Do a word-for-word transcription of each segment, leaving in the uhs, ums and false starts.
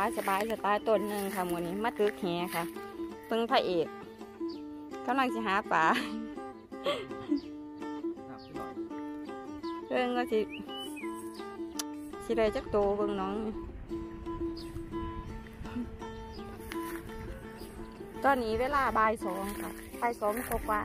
ายสบายสไตล์ต้นหนึ่งค่ะวันนี้มาตึกแหค่ะเพิ่งพระเอกกำลังจะหาปลาเรื่องก็สิสิได้จักโตเบิ่งน้องตอนนี้เวลาบ่ายสองค่ะบ่ายสองกว่า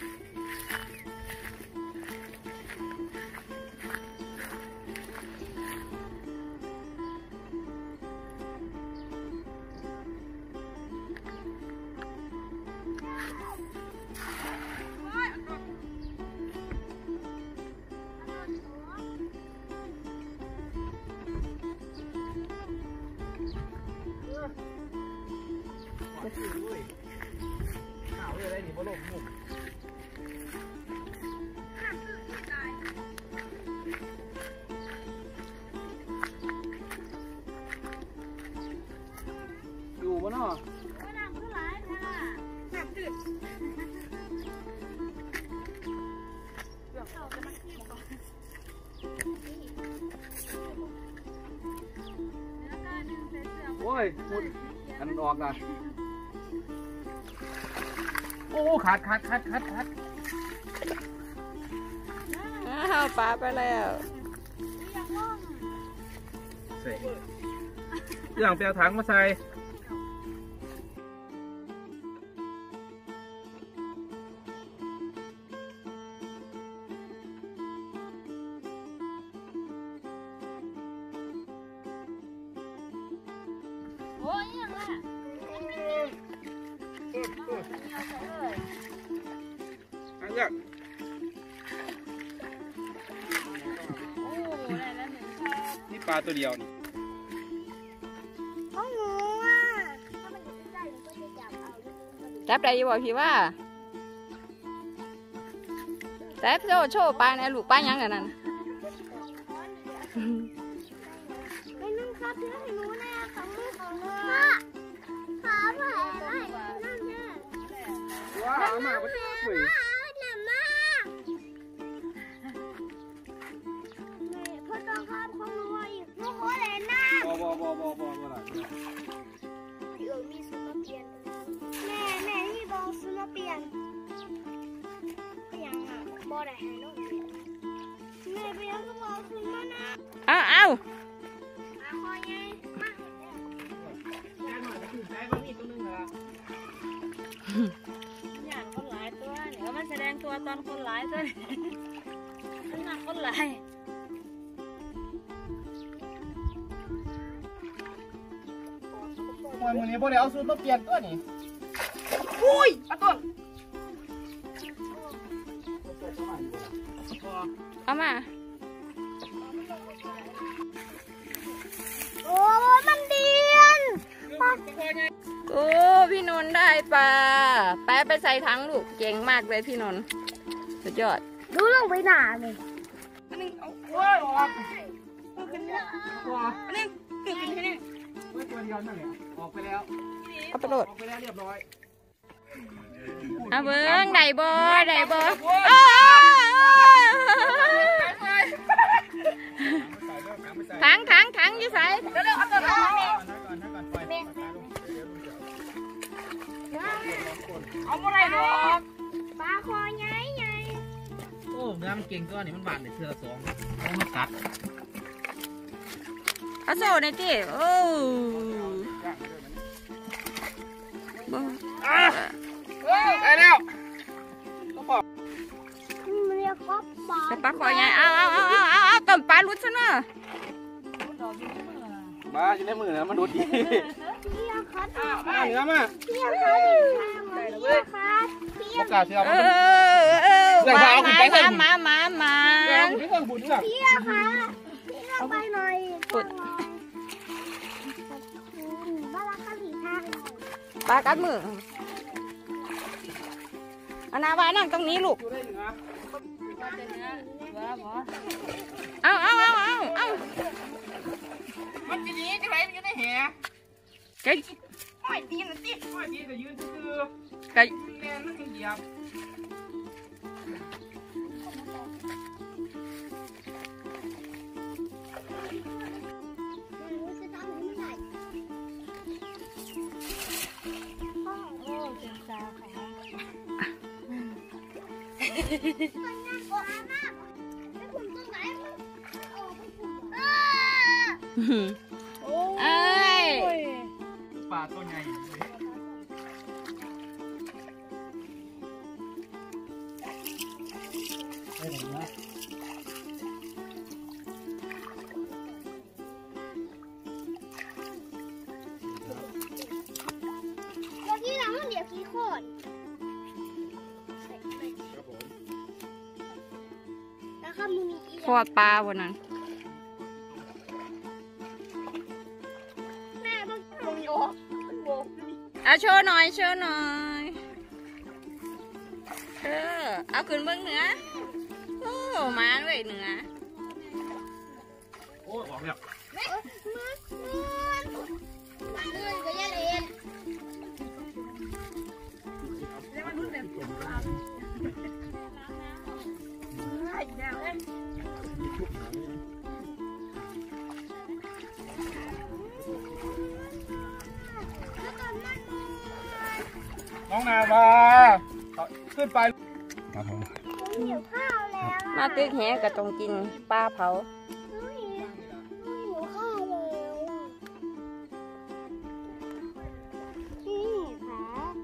อยู่บนหอโอ้ยมุดอันออกนะโอ้ขาดขาดขาดขาดขาดอ้าวปลาไปแล้วใส่เรื่องเปลวถังมาใส่โอ้ยยังล่ะอันนี้นี่ปลาตัวเดียวนี่ของหนูอ่ะถ้ามันจะได้หนูก็จะจับเอาจับได้ยังบอกพี่ว่าจับโชว์โชว์ปลาเนี่ยลูกปลายังกันนั่นไอ้นุ่งครับเพื่อนให้หนูแน่ของมือของมือขาแผลอะไรนั่นแน่ว้าวมาไปคุยพ่อต้องข้ามของหนูอีกลูกโคเลน่าบ่บ่บ่บ่บ่บ่ล่ะเดี๋ยวมีซื้อมาเปลี่ยนแม่แม่ที่บอกซื้อมาเปลี่ยนก็ยังอ่ะบ่ได้ให้น้องเปลี่ยนแม่เปลี่ยนก็บอกซื้อมานะอ้าวอ้าวมาคอยไงมาอย่างคนหลายตัวเนี่ยก็มันแสดงตัวตอนคนหลายตัวมันหนักคนหลายวันนี้พวกเดี๋ยวเอาสูตรมาเปลี่ยนตัวนี่อุ้ยอันต้นเอามาโอ้มันเดียนโอ้พี่นนท์ได้ปลาแปะไปใส่ถังลูกเก่งมากเลยพี่นนท์สุดยอดดูลงไปหนาเลยอันนี้เอาโอ้ยออกขึ้นเนี่ยอันนี้ขึ้นขึ้นที่นี่ตัวเดียวนั่นแหละออกไปแล้วเอาไปโหลดออกไปแล้วเรียบร้อยเอาเบิ้งได้บ่ได้บ่ถังถังถังอยู่ใส่เร็วๆเอาตัวนี้เอาเมื่อไรหรอกปลาคอใหญ่ใหญ่โอ้เนื้อมันเก่งตัวนี้มันบาดในเทือสองเอามากัดเอาโซ่ในที่โอ้ได้แล้วมันเรียกว่าปลาปลาคอใหญ่เอาเอาเอาเอาเอาเอาต้มปลาลุดซะเนาะมาอยู่ในมือนะมันดูดีเพียคัดมาเนื้อมาเพียคัดเพียคัดเพียคัดเออเออเออมามามามาเพียคัดเพียไปหน่อยปุดบ้ารักกันอีกทางปลากัดมืออันนาวานั่งตรงนี้ลูกเอาเอาเอาเอาเอามันจะหนีจะไหนมันอยู่ในแห่ไก่โอ้ยตีนนะตีโอ้ยตีนก็ยืนคือไก่แม่มันเหยียบออกมากแล้วผมตรงไหนมันออกไปผมเออเอ้ยปลาตัวใหญ่ได้หรือไม่แล้วที่หลังมันเดี๋ยวขี้โคตรแล้วข้ามือมีอีกขวดปลาบนนั้นแม่บังบังโยมันโบกเอาโชว์หน่อยโชว์หน่อยเออเอาขึ้นเบื้องเหนือโอ้มาเลยเหนือโอ้ออกแล้วมันมันเงินก็ยังเล่นน้องนาบาขึ้นไปครับผมผมหิวข้าวแล้วมาตึกแหก็ต้องกินปลาเผาหิวข้าวแล้วนี่ค่ะ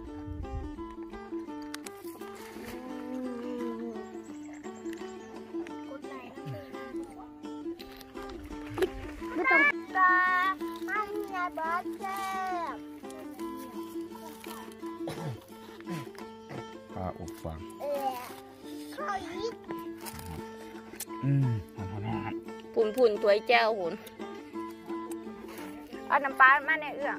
กดไลค์ไม่ต้องตาอันนี้บอสเจ็บปลาอบฟางเออข้าวอีกอืมทำทำทผุนผุนตัวแจ้วหุ่นเอาน้ำปลามาในเอื้อ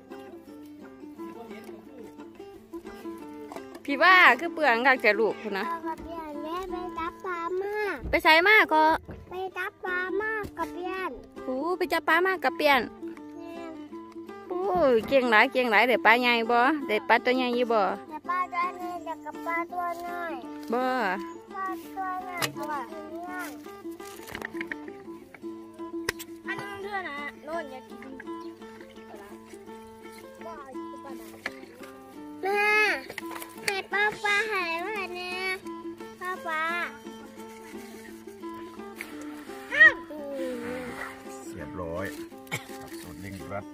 พี่ว่าคือเปลืองกักจะลูกคุณนะเอากับเพียนแม่ไปจับปลามากไปใส่มากก็ไปจับปลามากกับเพียนโอ้ไปจับปลามากกับเปลี่ยนแม่โอ้ยเก่งหลายเก่งหลายเดี๋ยวปลาใหญ่บ่เดี๋ยวปลาตัวใหญ่ยี่บ่แต่ปลาตัวนี้เด็กกับปลาตัวน้อยบ่ปลาตัวน้อยตัวนี้อันนี้มันเท่านะโน่นอย่ากินแม่ให้ป้าปลาหายไปเนี่ยป้าปลาอ้าวำเสียบร้อยกับสูตรลิงรัด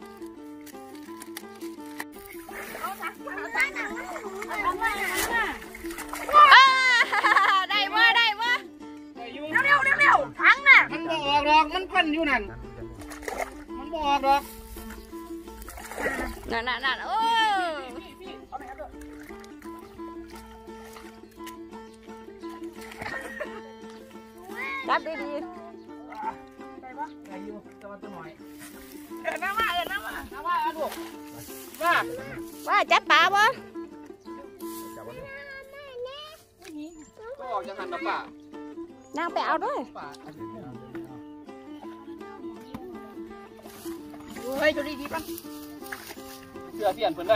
เอาสักเอาสักหนังเอามาเอามาอ้าได้บ่ได้บ่เร็วเร็วเร็วทั้งน่ะมันบออกดอกมันพันอยู่นั่นมันบออกดอกนั่นนั่นนั่นโอ้จับดีได้ปะได้อยู่แต่ว่าตัวหน่อยเอ็นน้ำมาเอ็นน้ำมาน้ำมาเอาดูว่าๆว่าจับปลาบ่จับมันก็ออกจากหันนะป่ะนางไปเอาด้วยป่ะเฮ้ยจุดดีดีป่ะเสื้อเปลี่ยนเพิ่นได้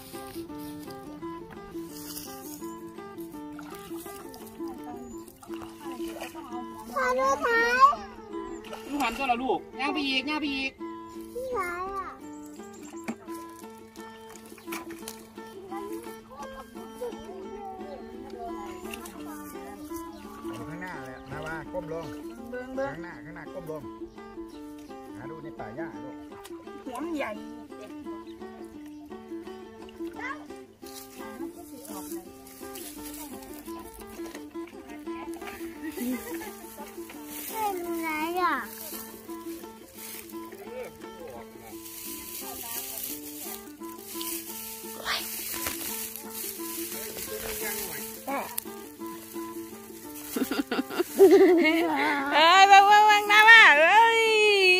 พอดูท้ายลูกหันตัวละลูกย่างไปอีกย่างไปอีกที่ท้ายอ่ะข้างหน้าเลยนะว่าก้มลงข้างหน้าข้างหน้าก้มลงหาดูในป่าหญ้าลูกหัวมันใหญ่เป็นไรอ่ะเอ้ยวังวังวังนะว่าเอ้ย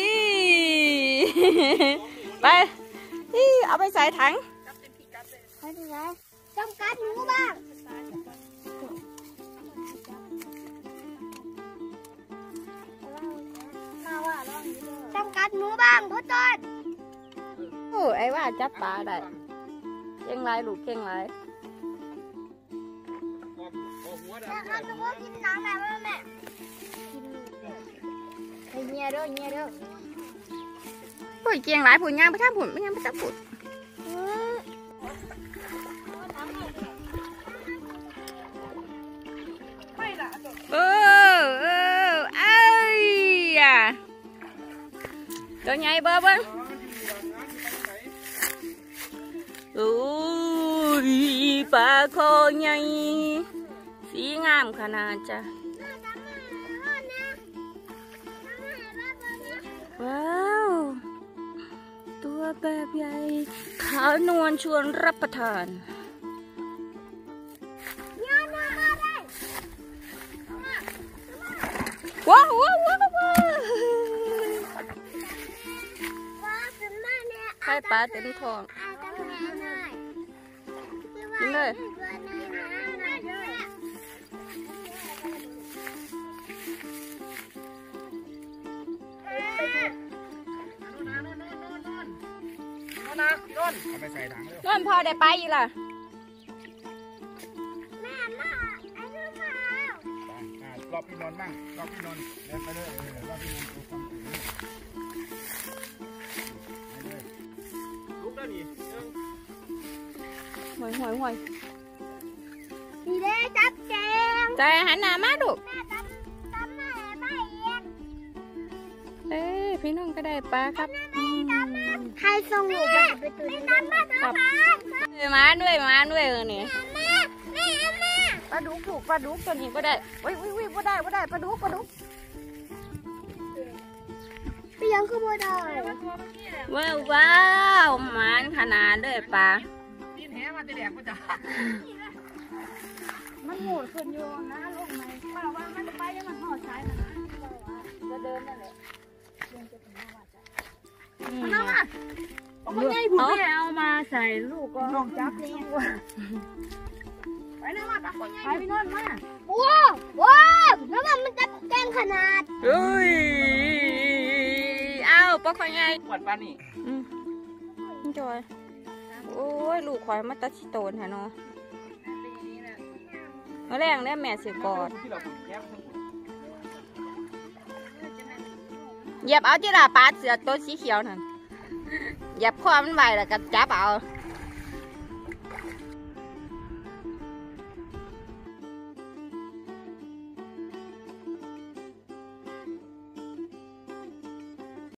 ไปอี้เอาไปใส่ถังไปดูไรจำกัดหนูบ้างจำกัดหนูบ้างพ่อต้นโอ้ไอ้ว่าจับปลาได้เก่งไรลูกเก่งไรแม่ครับหนูก็กินน้ำแบบว่าแม่ไอ้เงี้ยเด้อเงี้ยเด้อโอ้ยเก่งไรผุนย่างไปทำผุนไม่ย่างไปจับผุนตัวใหญ่เบ้อเบิ้งโอ้ยปลาคอใหญ่สีงามขนาดจ้ะว้าวตัวแบบใหญ่ขาวนวลชวนรับประทานว้าวว้าวว้าวว้าวไข่ปลาเต็มท้องกินเลยเอาไปใส่ถังเร็วนอนพอได้ไปอีกล่ะแม่มาไอ้ลูกสาวไปอ่ารอบพี่นนท์บ้างรอบพี่นนท์เดินไปเลยเออรอบพี่นนท์ดูความสูงไปเลยลุกได้ดิหนึ่งหวยหวยหวยดีเด้จับแจงใจหันหน้ามาดูแม่จับจับมาให้ไปเองเอ้ยพี่น้องก็ได้ปลาครับอืมใครส่งหนูไปไปตื่นจับมาครับเอ้ยมาด้วยมาด้วยเออนี่แม่แม่แม่ปลาดุกถูกปลาดุกตัวนี้ก็ได้วิวิวิบ่ได้บ่ได้ปลาดุกปลาดุกไปยังขโมยได้ว้าวว้าวหมานขนาดเลยปลาตีนแหมาจะแดกกูจ้ะมันหมุนขึ้นอยู่นะลงไหมว่าว่ามันจะไปยังมันห่อซ้ายนะจะเดินนั่นแหละน้องอ่ะเขาใหญ่ผมไม่เอามาใส่ลูกก็น้องจับนี่ไปเลยมาตักคนใหญ่ไปพี่นนท์มาว้าวว้าวแล้วมันมันจับแจงขนาดเฮ้ยเอาปลาคอยใหญ่ปวดปลานี่อืมจอยโอ้ยลูกควายมาตัดชิโตนฮะเนาะมาแรงได้แม่สิกอดที่เราขุดแคบทั้งหมดเหยียบเอาที่ละปลาเสือตัวสีเขียวนั่นเหยียบคอมันไว้แล้วก็จับเอาแ